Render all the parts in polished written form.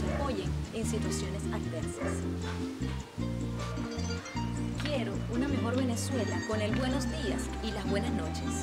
apoyen en situaciones adversas. Quiero una mejor Venezuela con el buenos días y las buenas noches.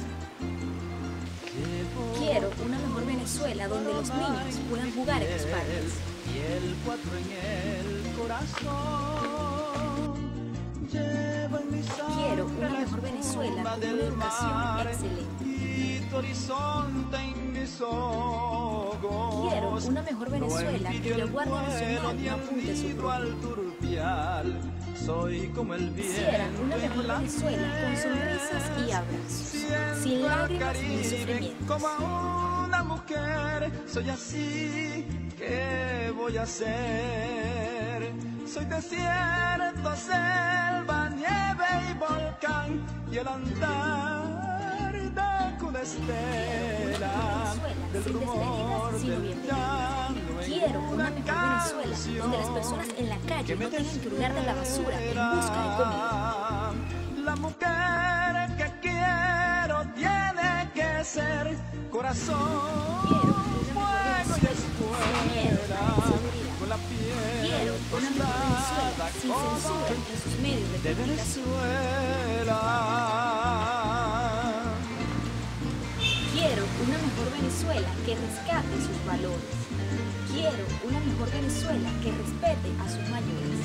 Quiero una mejor Venezuela donde los niños puedan jugar en los parques. Y el 4 en el corazón. Llevo en mis Quiero una mejor Venezuela con una educación excelente. Y tu horizonte en mis ojos. Quiero una mejor Venezuela cuya Guardia Nacional no apunte su propia. Soy como el Quisiera una mejor Venezuela con sonrisas y abrazos, sin lágrimas ni sufrimientos. Como una mujer, soy así, ¿qué voy a hacer? Soy desierto, selva, nieve y volcán, y el andar de una estela, del rumor del llanto. Quiero una mejor Venezuela donde las personas en la calle no tengan que hurgar de la basura en busca de comida. La mujer que quiero tiene que ser corazón, fuego y escuela, con la piel Quiero una mejor Venezuela sin censura en sus medios de comunicación. Quiero una mejor Venezuela que rescate sus valores. Quiero una mejor Venezuela que respete a sus mayores.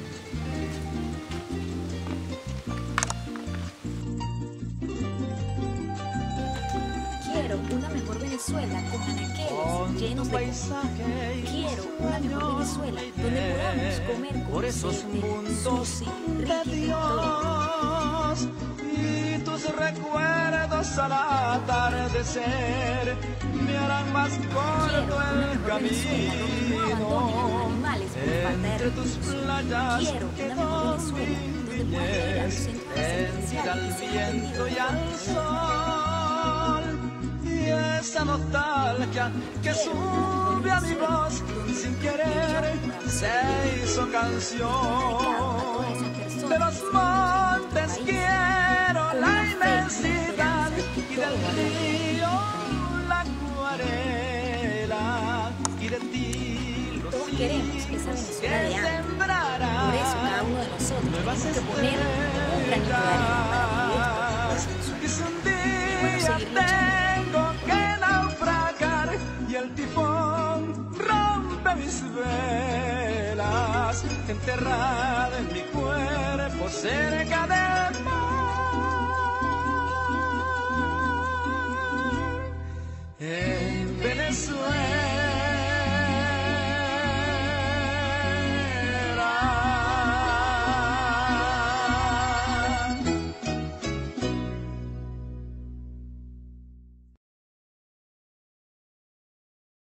Quiero una mejor Venezuela con anaqueles llenos de comida. Quiero una mejor Venezuela donde podamos comer con aceite, sushi, rico y todo. Y tus recuerdos al atardecer me harán más corto el camino entre tus playas Quiero que una mejor Venezuela donde pueda ir a los centros sentir al residenciales y ser viento y atendido al sol, y esa nostalgia que sube a mi voz sin querer se hizo canción. De los montes quiero la inmensidad y del río la acuarela, y de ti los Todos queremos esa Venezuela de antes. Por eso cada uno de nosotros tenemos que poner un granito de arena para que esto pueda seguir tengo que naufragar y el tifón rompe mis velas, enterrada en mi cuerpo cerca de